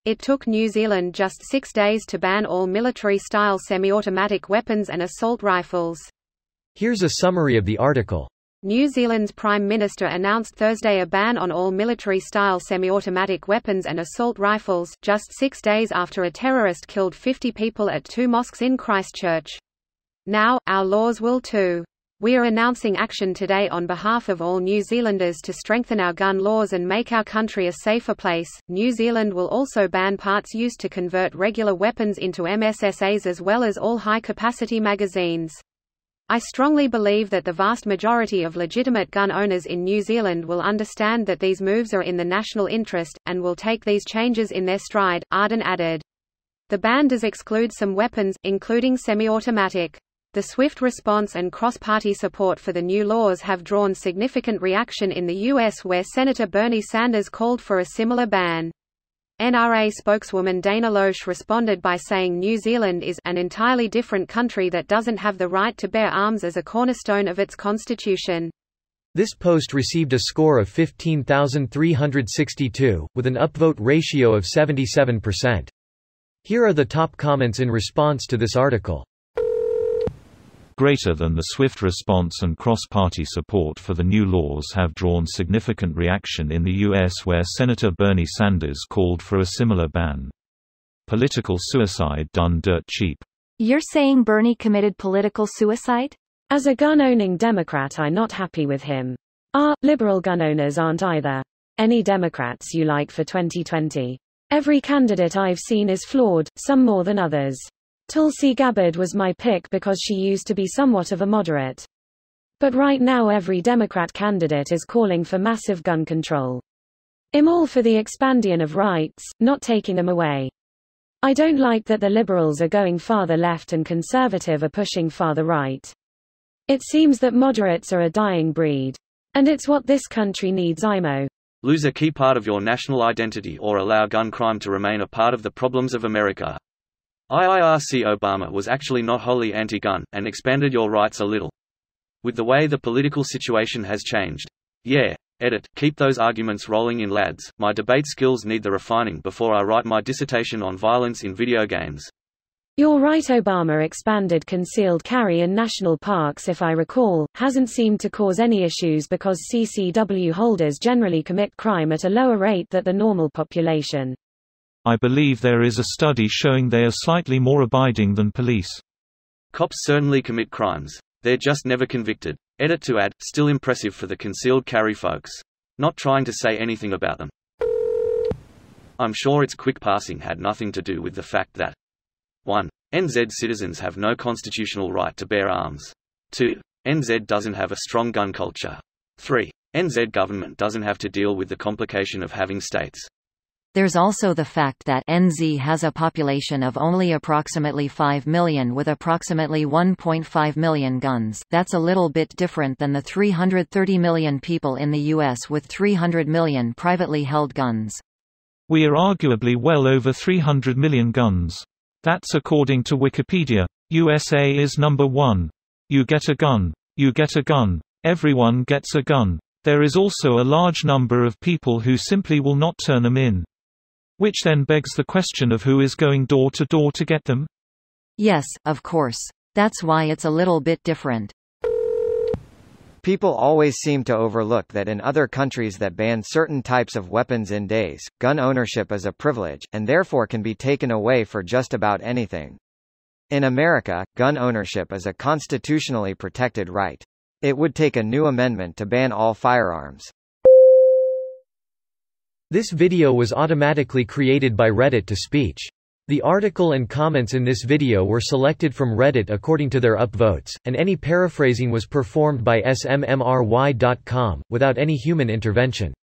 It took New Zealand just 6 days to ban all military-style semi-automatic weapons and assault rifles. Here's a summary of the article. New Zealand's Prime Minister announced Thursday a ban on all military-style semi-automatic weapons and assault rifles, just 6 days after a terrorist killed 50 people at 2 mosques in Christchurch. Now, our laws will too. We are announcing action today on behalf of all New Zealanders to strengthen our gun laws and make our country a safer place. New Zealand will also ban parts used to convert regular weapons into MSSAs as well as all high-capacity magazines. I strongly believe that the vast majority of legitimate gun owners in New Zealand will understand that these moves are in the national interest, and will take these changes in their stride, Arden added. The ban does exclude some weapons, including semi-automatic. The swift response and cross-party support for the new laws have drawn significant reaction in the U.S., where Senator Bernie Sanders called for a similar ban. NRA spokeswoman Dana Loesch responded by saying New Zealand is an entirely different country that doesn't have the right to bear arms as a cornerstone of its constitution. This post received a score of 15,362, with an upvote ratio of 77%. Here are the top comments in response to this article. Greater than the swift response and cross-party support for the new laws have drawn significant reaction in the U.S., where Senator Bernie Sanders called for a similar ban. Political suicide done dirt cheap. You're saying Bernie committed political suicide? As a gun-owning Democrat, I'm not happy with him. Liberal gun owners aren't either. Any Democrats you like for 2020? Every candidate I've seen is flawed, some more than others. Tulsi Gabbard was my pick because she used to be somewhat of a moderate. But right now every Democrat candidate is calling for massive gun control. I'm all for the expansion of rights, not taking them away. I don't like that the liberals are going farther left and conservative are pushing farther right. It seems that moderates are a dying breed. And it's what this country needs. IMO. Lose a key part of your national identity or allow gun crime to remain a part of the problems of America. IIRC Obama was actually not wholly anti-gun, and expanded your rights a little. With the way the political situation has changed. Yeah. Edit. Keep those arguments rolling in, lads. My debate skills need the refining before I write my dissertation on violence in video games. You're right. Obama expanded concealed carry in national parks, if I recall, hasn't seemed to cause any issues because CCW holders generally commit crime at a lower rate than the normal population. I believe there is a study showing they are slightly more abiding than police. Cops certainly commit crimes. They're just never convicted. Edit to add, still impressive for the concealed carry folks. Not trying to say anything about them. I'm sure its quick passing had nothing to do with the fact that 1. NZ citizens have no constitutional right to bear arms. 2. NZ doesn't have a strong gun culture. 3. NZ government doesn't have to deal with the complication of having states. There's also the fact that NZ has a population of only approximately 5 million with approximately 1.5 million guns. That's a little bit different than the 330 million people in the US with 300 million privately held guns. We are arguably well over 300 million guns. That's according to Wikipedia. USA is number 1. You get a gun. You get a gun. Everyone gets a gun. There is also a large number of people who simply will not turn them in. Which then begs the question of who is going door to door to get them? Yes, of course. That's why it's a little bit different. People always seem to overlook that in other countries that ban certain types of weapons in days, gun ownership is a privilege, and therefore can be taken away for just about anything. In America, gun ownership is a constitutionally protected right. It would take a new amendment to ban all firearms. This video was automatically created by Reddit to speech. The article and comments in this video were selected from Reddit according to their upvotes, and any paraphrasing was performed by smmry.com, without any human intervention.